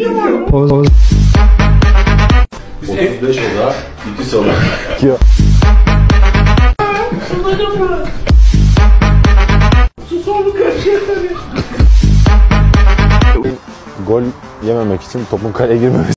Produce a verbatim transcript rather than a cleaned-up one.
Poz. Biz otuz beş oda, iki salon. Ya. Gol yememek için topun kaleye girmemesi.